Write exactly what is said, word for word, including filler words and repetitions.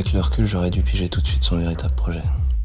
Avec le recul, j'aurais dû piger tout de suite son véritable projet.